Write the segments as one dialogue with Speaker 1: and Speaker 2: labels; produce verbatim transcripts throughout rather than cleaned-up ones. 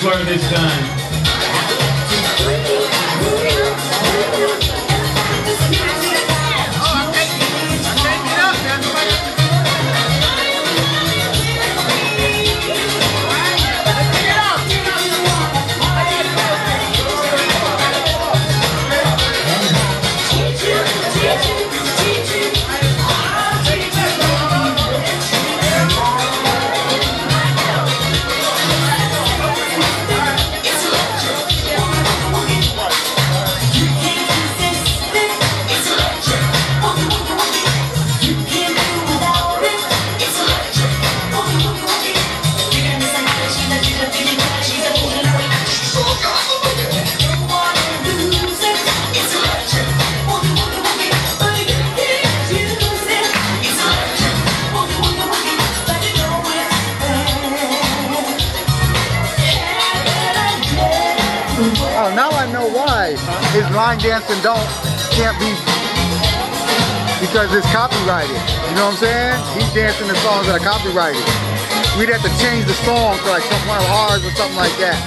Speaker 1: for this time.
Speaker 2: Oh, now I know why his line dancing don't can't be, because it's copyrighted. You know what I'm saying? He's dancing the songs that are copyrighted. We'd have to change the song to like some one of ours or something like that.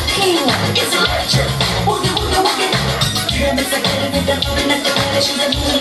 Speaker 3: It's electric. Woogie, woogie, woogie. Girl, it's like a little bit of a